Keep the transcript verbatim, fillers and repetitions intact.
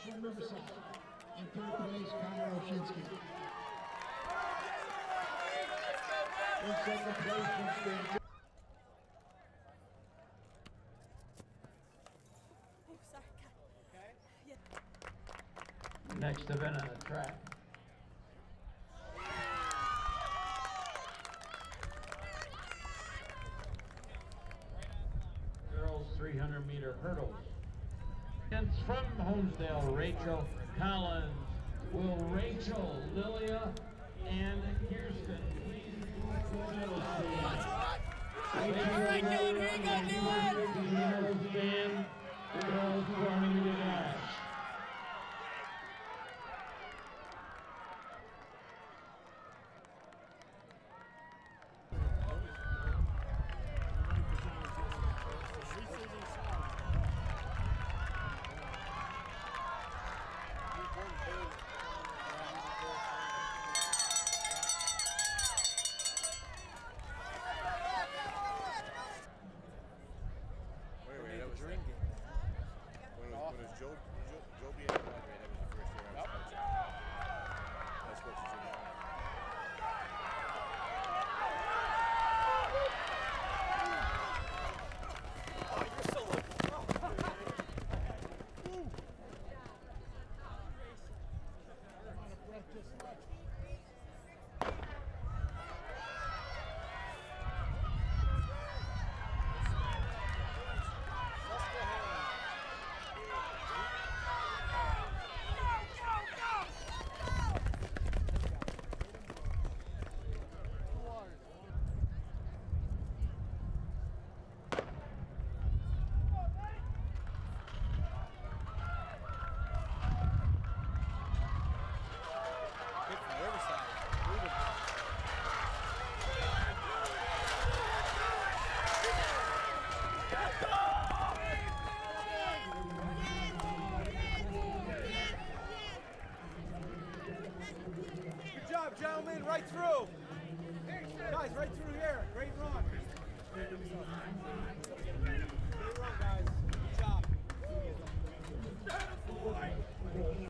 from Riverside. In third place, Connor Oshinsky. In second place, from Spagna. Oh, sorry. Okay. Yeah. Next event on the track. Girls three hundred meter hurdles. And from Holmesdale, Rachel Collins. Will Rachel, Lilia, and Kirsten please join us? All right, Dylan, here you go, Dylan. The girls four hundred meter dash. Wait, wait, that was dream game. When it was, when it was Joe, Joe, Joe being that was the first year I was coaching. That's what she's doing. Oh, you're so lucky. Good job, gentlemen. Right through. Guys, right through here. Great run. Great run, guys.